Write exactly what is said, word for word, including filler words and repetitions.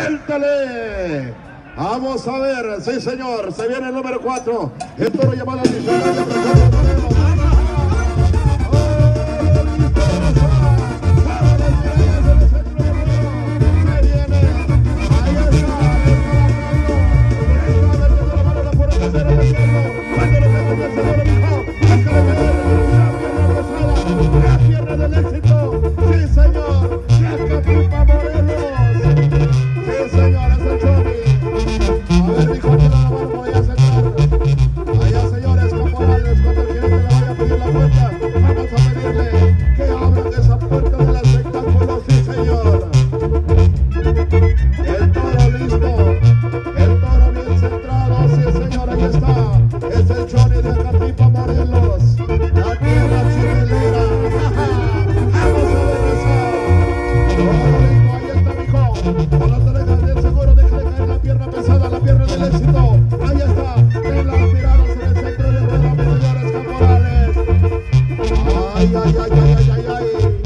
¡Suéltale! Vamos a ver, sí señor, se viene el número cuatro. El toro llamado adicional. La tierra del éxito, sí señor, la Catipa Morelos, sí señor, es el Choni. A ver, dijo que la mano voy a sentar. Allá señores caporales, cuando el cliente le vaya a pedir la puerta, vamos a pedirle que abran esa puerta del espectáculo, sí señor. El toro listo, el toro bien centrado, sí señor, ahí está, es el Choni de Catipa Morelos, la tierra chilena. Vamos a ver eso. Todo listo, ahí está mijo. Con las orejas del seguro, déjale caer la pierna pesada, la pierna del éxito. Ahí está, en las miradas en el centro de rueda, señores caporales. Ay, ay, ay, ay, ay, ay, ay.